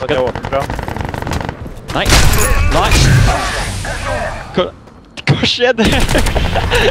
Så det er åpent, bra. Nei! Nei! Hva skjedde?